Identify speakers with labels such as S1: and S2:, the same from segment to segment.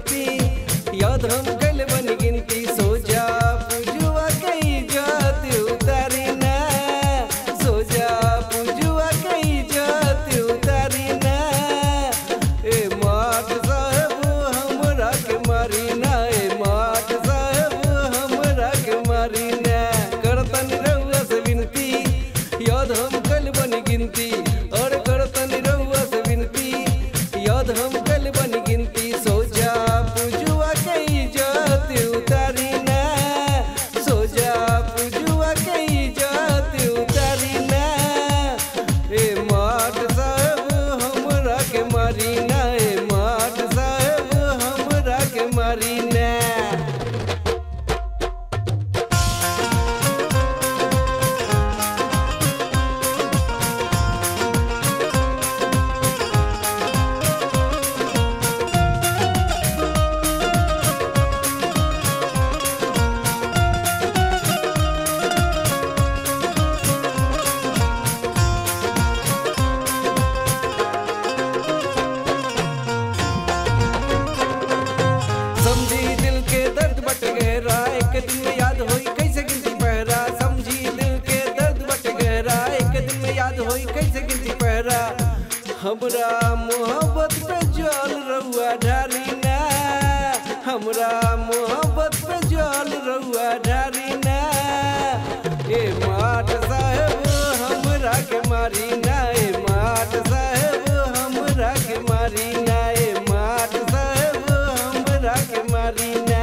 S1: विनती याद हम कल बन गिनती सो जा पूजुआ कई जात उतारी ना सो जा पूजुआ कई जात उतारी ना ए माट साहब हमरा के मारी ना ए माट साहब हमरा के मारी ना करतन रउआ से विनती याद हम कल बन गिनती और करतन रउआ से विनती याद हम कल बन गिनती सो जा पूजुआ कई जात उतारी ना सो जा पूजुआ कई जात उतारी ना ए माट साहब हमरा के मारी ना ए माट साहब हमरा के मारी ना। समझी दिल के दर्द बट गहरा एक दिन में याद होई कैसे गिनती पहरा समझी दिल के दर्द बट गहरा एक दिन में याद होई कैसे गिनती पहरा हमरा मोहब्बत पे जाल रउआ ढारी ना हमरा मोहब्बत पे जाल रउआ ढारी ना ए माट साहब हमरा के मारी ना ए माट साहब हमरा के मारी ना ए माट साहब हमरा के मारी ना।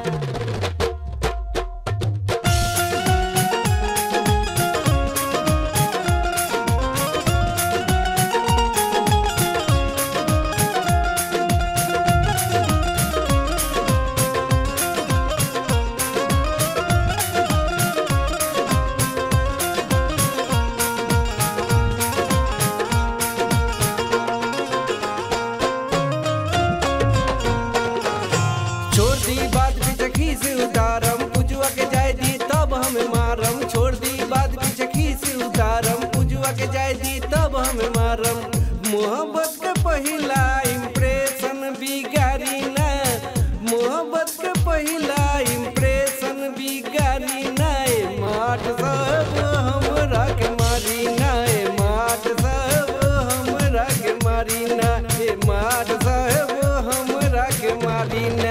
S1: छोड़ दी बात पीछे खीस उतारम पूजुआ के जाय दी तब हमें मारम छोड़ दी बात पीछे खीस उतारम पूजुआ के जाय दी तब हमें मारम मोहब्बत के पहला इम्प्रेशन बिगाड़ी ना मोहब्बत के पहला इम्प्रेशन बिगाड़ी ना ए माट साहब हमरा के मारी ना ए माट साहब हमरा के मारी ना ए माट साहब हमरा के मारी ना।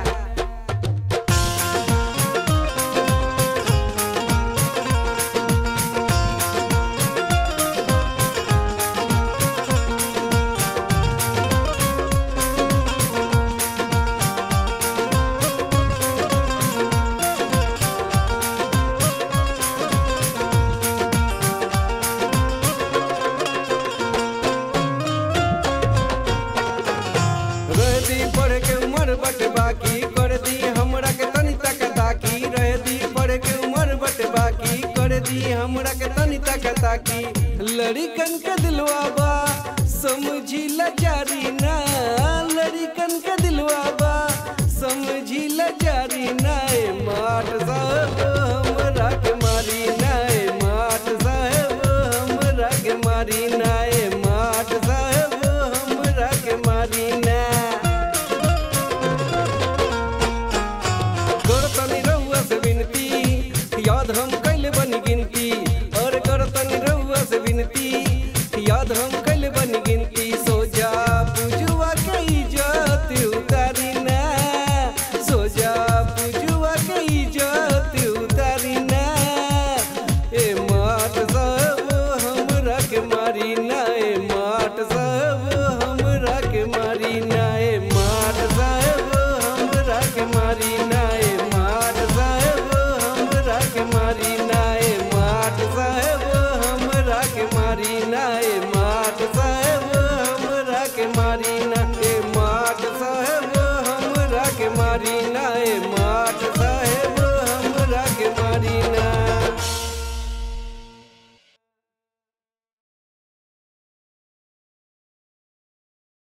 S1: रह दी पढ़ के उम्र बट बाकी कर दी हमरा के तनी तक ताकी रह दी पढ़ के उम्र बट बाकी कर दी हमरा के तनी तक ताकी लड़िकन के दिलवा बा समझी लाचारी ना लड़िकन के दिलवा बा समझी लाचारी ना ए माट साहब हमरा के मारी ना ए माट साहब हमरा के मारी ना ए माट साहब हमरा के मारी ना। करतनी रउआ से विनती याद हम कैल बन गिनती और करतनी रउआ से विनती याद हम कैल बन गिनती सो जा पूजुआ कई जात उतारी ना सो जा पूजुआ कई जात उतारी ना ए माट साहब हमरा के मारी ना ए माट साहब हमरा के मारी ना ए माट साहब हमरा के मारी ना ए माट साहब हमरा के मारी ना ए माट साहब हमरा के मारी ना ए माट साहब हमरा के मारी ना।